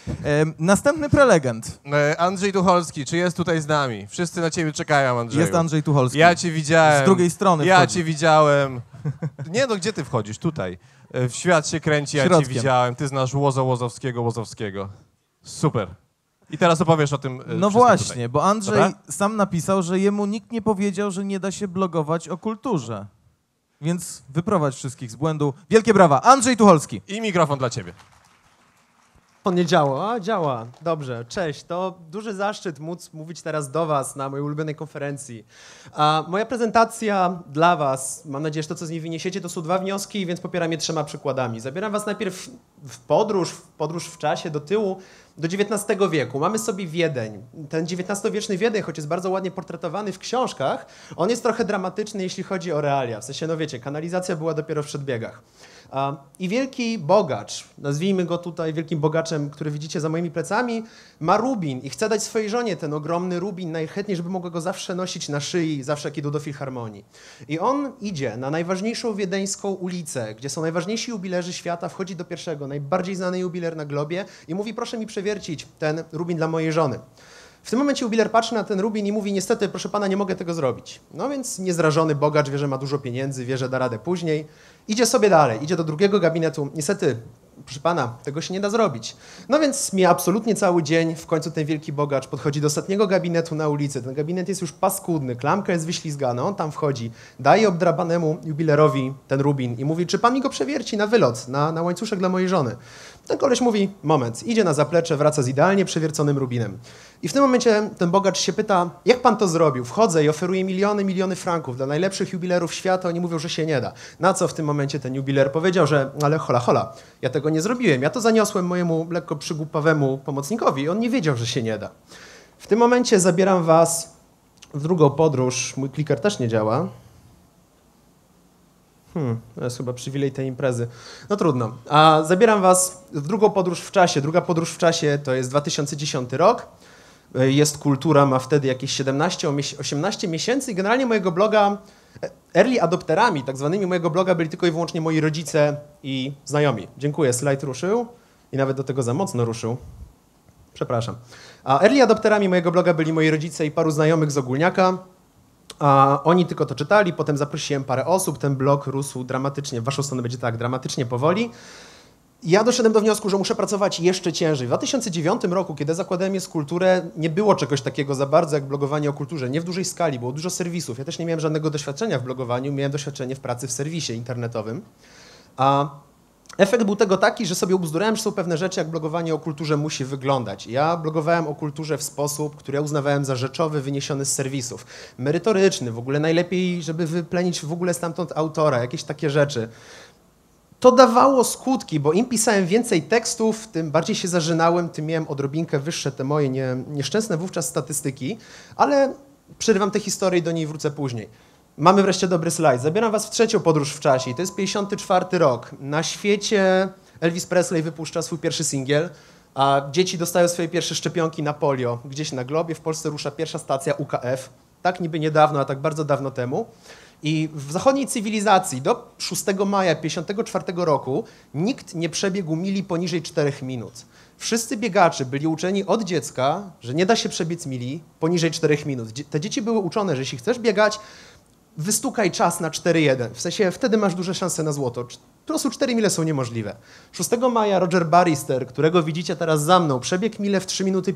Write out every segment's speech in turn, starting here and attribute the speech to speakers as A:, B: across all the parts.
A: Następny prelegent.
B: Andrzej Tucholski, czy jest tutaj z nami? Wszyscy na ciebie czekają, Andrzeju.
A: Jest Andrzej Tucholski.
B: Ja cię widziałem.
A: Z drugiej strony
B: Ja
A: wchodzi.
B: cię widziałem. Nie no, gdzie ty wchodzisz? Tutaj. W świat się kręci, ja
A: Środkiem.
B: cię widziałem. Ty znasz Łozowskiego. Super. I teraz opowiesz o tym
A: No właśnie,
B: tutaj.
A: bo Andrzej
B: Dobra?
A: sam napisał, że jemu nikt nie powiedział, że nie da się blogować o kulturze. Więc wyprowadź wszystkich z błędu. Wielkie brawa. Andrzej Tucholski.
B: I mikrofon dla ciebie.
C: On nie działa, a działa. Dobrze, cześć. To duży zaszczyt móc mówić teraz do was na mojej ulubionej konferencji. A moja prezentacja dla was, mam nadzieję, że to, co z niej wyniesiecie, to są 2 wnioski, więc popieram je 3 przykładami. Zabieram was najpierw w podróż w czasie do tyłu, do XIX wieku. Mamy sobie Wiedeń. Ten XIX-wieczny Wiedeń, choć jest bardzo ładnie portretowany w książkach, on jest trochę dramatyczny, jeśli chodzi o realia. W sensie, no wiecie, kanalizacja była dopiero w przedbiegach. I wielki bogacz, nazwijmy go tutaj wielkim bogaczem, który widzicie za moimi plecami, ma rubin i chce dać swojej żonie ten ogromny rubin najchętniej, żeby mogła go zawsze nosić na szyi, zawsze jak idą do filharmonii. I on idzie na najważniejszą wiedeńską ulicę, gdzie są najważniejsi jubilerzy świata, wchodzi do pierwszego, najbardziej znany jubiler na globie i mówi: proszę mi przewiercić ten rubin dla mojej żony. W tym momencie jubiler patrzy na ten rubin i mówi: niestety, proszę pana, nie mogę tego zrobić. No więc niezrażony bogacz wie, że ma dużo pieniędzy, wie, że da radę później. Idzie sobie dalej, idzie do drugiego gabinetu. Niestety, proszę pana, tego się nie da zrobić. No więc mija absolutnie cały dzień. W końcu ten wielki bogacz podchodzi do ostatniego gabinetu na ulicy. Ten gabinet jest już paskudny, klamka jest wyślizgana. On tam wchodzi, daje obdrabanemu jubilerowi ten rubin i mówi: czy pan mi go przewierci na wylot, na łańcuszek dla mojej żony? Ten koleś mówi: moment, idzie na zaplecze, wraca z idealnie przewierconym rubinem. I w tym momencie ten bogacz się pyta: jak pan to zrobił? Wchodzę i oferuję miliony franków dla najlepszych jubilerów świata. Oni mówią, że się nie da. Na co w tym momencie ten jubiler powiedział, że ale hola, ja tego nie zrobiłem. Ja to zaniosłem mojemu lekko przygłupawemu pomocnikowi i on nie wiedział, że się nie da. W tym momencie zabieram was w drugą podróż. Mój kliker też nie działa. To jest chyba przywilej tej imprezy. No trudno. A zabieram was w drugą podróż w czasie. Druga podróż w czasie to jest 2010 rok. Jest kultura, ma wtedy jakieś 17-18 miesięcy i generalnie mojego bloga, early adopterami tak zwanymi mojego bloga byli tylko i wyłącznie moi rodzice i znajomi. Dziękuję, slajd ruszył i nawet do tego za mocno ruszył. Przepraszam. A early adopterami mojego bloga byli moi rodzice i paru znajomych z Ogólniaka. A oni tylko to czytali, potem zaprosiłem parę osób, ten blog rósł dramatycznie, w waszą stronę będzie tak, dramatycznie powoli. Ja doszedłem do wniosku, że muszę pracować jeszcze ciężej. W 2009 roku, kiedy zakładałem Jest Kulturę, nie było czegoś takiego za bardzo jak blogowanie o kulturze. Nie w dużej skali, było dużo serwisów. Ja też nie miałem żadnego doświadczenia w blogowaniu, miałem doświadczenie w pracy w serwisie internetowym. A efekt był tego taki, że sobie ubzdurałem, że są pewne rzeczy, jak blogowanie o kulturze musi wyglądać. Ja blogowałem o kulturze w sposób, który ja uznawałem za rzeczowy, wyniesiony z serwisów. Merytoryczny, w ogóle najlepiej, żeby wyplenić w ogóle stamtąd autora, jakieś takie rzeczy. To dawało skutki, bo im pisałem więcej tekstów, tym bardziej się zażynałem, tym miałem odrobinkę wyższe te moje nieszczęsne wówczas statystyki, ale przerywam tę historię i do niej wrócę później. Mamy wreszcie dobry slajd. Zabieram was w trzecią podróż w czasie i to jest 54 rok. Na świecie Elvis Presley wypuszcza swój pierwszy singiel, a dzieci dostają swoje pierwsze szczepionki na polio. Gdzieś na globie w Polsce rusza pierwsza stacja UKF. Tak niby niedawno, a tak bardzo dawno temu. I w zachodniej cywilizacji do 6 maja 1954 roku nikt nie przebiegł mili poniżej 4 minut. Wszyscy biegacze byli uczeni od dziecka, że nie da się przebiec mili poniżej 4 minut. Te dzieci były uczone, że jeśli chcesz biegać, wystukaj czas na 4:1. W sensie wtedy masz duże szanse na złoto. Po prostu 4 mile są niemożliwe. 6 maja Roger Bannister, którego widzicie teraz za mną, przebiegł milę w 3 minuty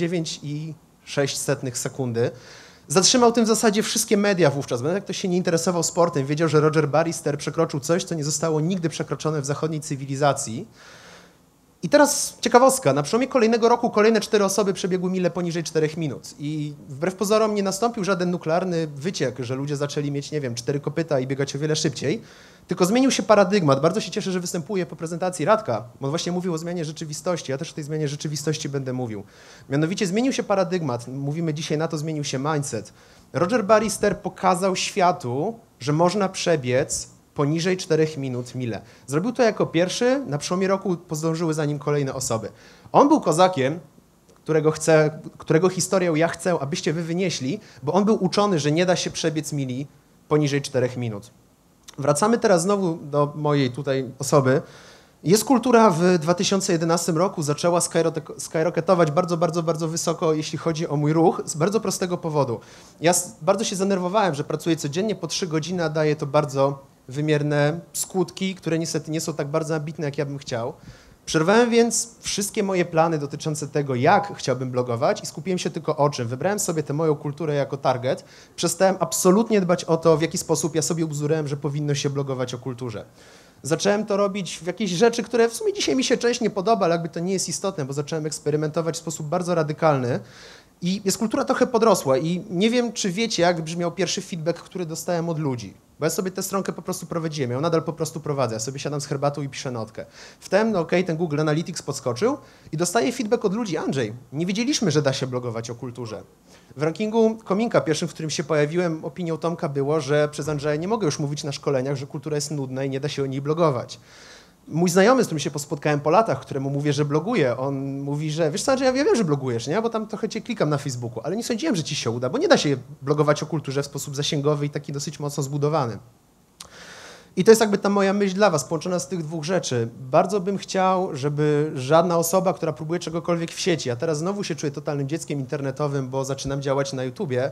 C: 59,06 sekundy. Zatrzymał tym w zasadzie wszystkie media wówczas, bo jak ktoś się nie interesował sportem, wiedział, że Roger Bannister przekroczył coś, co nie zostało nigdy przekroczone w zachodniej cywilizacji. I teraz ciekawostka, na przełomie kolejnego roku kolejne 4 osoby przebiegły milę poniżej 4 minut. I wbrew pozorom nie nastąpił żaden nuklearny wyciek, że ludzie zaczęli mieć, nie wiem, 4 kopyta i biegać o wiele szybciej, tylko zmienił się paradygmat. Bardzo się cieszę, że występuje po prezentacji Radka, bo on właśnie mówił o zmianie rzeczywistości. Ja też o tej zmianie rzeczywistości będę mówił. Mianowicie zmienił się paradygmat. Mówimy dzisiaj na to, zmienił się mindset. Roger Bannister pokazał światu, że można przebiec poniżej 4 minut milę. Zrobił to jako pierwszy, na przełomie roku podążyły za nim kolejne osoby. On był kozakiem, którego historię ja chcę, abyście wy wynieśli, bo on był uczony, że nie da się przebiec mili poniżej 4 minut. Wracamy teraz znowu do mojej tutaj osoby Jest kultura w 2011 roku zaczęła skyrocketować bardzo wysoko, jeśli chodzi o mój ruch, z bardzo prostego powodu. Ja bardzo się zanerwowałem, że pracuję codziennie po 3 godziny, a daje to bardzo wymierne skutki, które niestety nie są tak bardzo ambitne, jak ja bym chciał. Przerwałem więc wszystkie moje plany dotyczące tego, jak chciałbym blogować i skupiłem się tylko o czym. Wybrałem sobie tę moją kulturę jako target. Przestałem absolutnie dbać o to, w jaki sposób ja sobie ubzdurałem, że powinno się blogować o kulturze. Zacząłem to robić w jakieś rzeczy, które w sumie dzisiaj mi się część nie podoba, ale jakby to nie jest istotne, bo zacząłem eksperymentować w sposób bardzo radykalny. I jest kultura trochę podrosła i nie wiem, czy wiecie, jak brzmiał pierwszy feedback, który dostałem od ludzi. Bo ja sobie tę stronkę po prostu prowadziłem, ja ją nadal po prostu prowadzę, ja sobie siadam z herbatą i piszę notkę. Wtem, no okej, ten Google Analytics podskoczył i dostaję feedback od ludzi. Andrzej, nie wiedzieliśmy, że da się blogować o kulturze. W rankingu Kominka pierwszym, w którym się pojawiłem, opinią Tomka było, że przez Andrzeja nie mogę już mówić na szkoleniach, że kultura jest nudna i nie da się o niej blogować. Mój znajomy, z którym się spotkałem po latach, któremu mówię, że bloguję, on mówi, że wiesz co, Andrzej, ja wiem, że blogujesz, nie? Bo tam trochę cię klikam na Facebooku, ale nie sądziłem, że ci się uda, bo nie da się blogować o kulturze w sposób zasięgowy i taki dosyć mocno zbudowany. I to jest jakby ta moja myśl dla was, połączona z tych dwóch rzeczy. Bardzo bym chciał, żeby żadna osoba, która próbuje czegokolwiek w sieci, a teraz znowu się czuję totalnym dzieckiem internetowym, bo zaczynam działać na YouTubie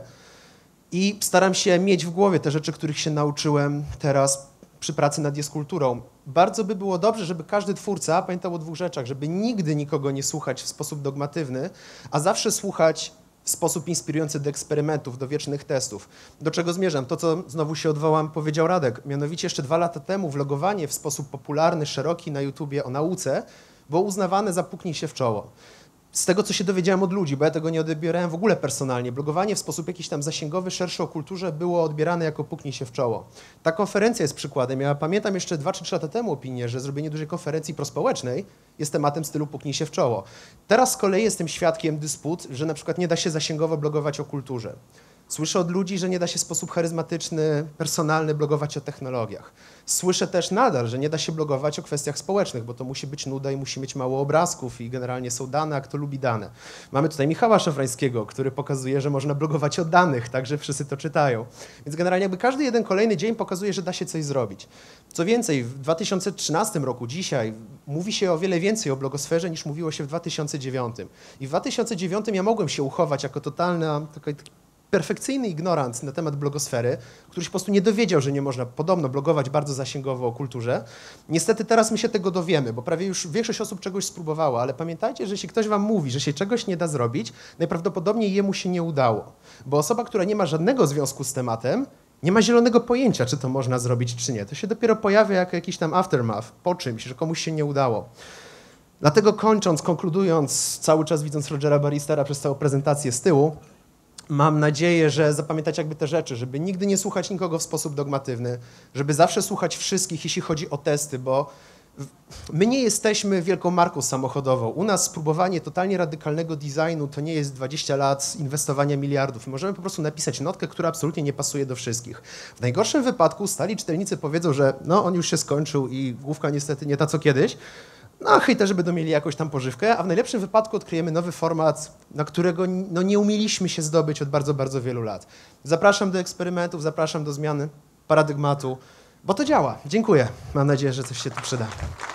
C: i staram się mieć w głowie te rzeczy, których się nauczyłem teraz przy pracy nad Jest-Kulturą. Bardzo by było dobrze, żeby każdy twórca pamiętał o dwóch rzeczach, żeby nigdy nikogo nie słuchać w sposób dogmatywny, a zawsze słuchać w sposób inspirujący do eksperymentów, do wiecznych testów. Do czego zmierzam? To, co znowu się odwołam, powiedział Radek. Mianowicie jeszcze 2 lata temu vlogowanie w sposób popularny, szeroki na YouTubie o nauce było uznawane za puknij się w czoło. Z tego, co się dowiedziałem od ludzi, bo ja tego nie odbierałem w ogóle personalnie, blogowanie w sposób jakiś tam zasięgowy, szerszy o kulturze było odbierane jako puknij się w czoło. Ta konferencja jest przykładem. Ja pamiętam jeszcze 2 czy 3 lata temu opinię, że zrobienie dużej konferencji prospołecznej jest tematem stylu puknij się w czoło. Teraz z kolei jestem świadkiem dysput, że na przykład nie da się zasięgowo blogować o kulturze. Słyszę od ludzi, że nie da się w sposób charyzmatyczny, personalny blogować o technologiach. Słyszę też nadal, że nie da się blogować o kwestiach społecznych, bo to musi być nuda i musi mieć mało obrazków i generalnie są dane, a kto lubi dane. Mamy tutaj Michała Szafrańskiego, który pokazuje, że można blogować o danych, tak że wszyscy to czytają. Więc generalnie jakby każdy jeden kolejny dzień pokazuje, że da się coś zrobić. Co więcej, w 2013 roku, dzisiaj, mówi się o wiele więcej o blogosferze niż mówiło się w 2009. I w 2009 ja mogłem się uchować jako totalna taki perfekcyjny ignorant na temat blogosfery, który się po prostu nie dowiedział, że nie można podobno blogować bardzo zasięgowo o kulturze. Niestety teraz my się tego dowiemy, bo prawie już większość osób czegoś spróbowała, ale pamiętajcie, że jeśli ktoś wam mówi, że się czegoś nie da zrobić, najprawdopodobniej jemu się nie udało. Bo osoba, która nie ma żadnego związku z tematem, nie ma zielonego pojęcia, czy to można zrobić, czy nie. To się dopiero pojawia jako jakiś tam aftermath, po czymś, że komuś się nie udało. Dlatego konkludując, cały czas widząc Rogera Barristera przez całą prezentację z tyłu, mam nadzieję, że zapamiętacie jakby te rzeczy, żeby nigdy nie słuchać nikogo w sposób dogmatywny, żeby zawsze słuchać wszystkich, jeśli chodzi o testy, bo my nie jesteśmy wielką marką samochodową. U nas spróbowanie totalnie radykalnego designu to nie jest 20 lat inwestowania miliardów. My możemy po prostu napisać notkę, która absolutnie nie pasuje do wszystkich. W najgorszym wypadku stali czytelnicy powiedzą, że no on już się skończył i główka niestety nie ta co kiedyś. No, hejterzy będą mieli jakąś tam pożywkę, a w najlepszym wypadku odkryjemy nowy format, na którego no, nie umieliśmy się zdobyć od bardzo wielu lat. Zapraszam do eksperymentów, zapraszam do zmiany paradygmatu, bo to działa. Dziękuję. Mam nadzieję, że coś się tu przyda.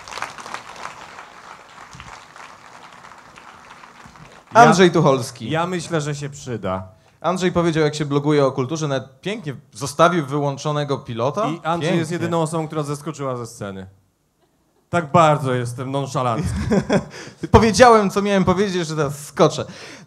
A: Andrzej Tucholski.
B: Ja myślę, że się przyda.
A: Andrzej powiedział, jak się bloguje o kulturze, nawet pięknie zostawił wyłączonego pilota.
B: I Andrzej
A: Pięknie.
B: jest jedyną osobą, która zeskoczyła ze sceny. Tak bardzo jestem nonszalancki.
A: Powiedziałem, co miałem powiedzieć, że teraz skoczę.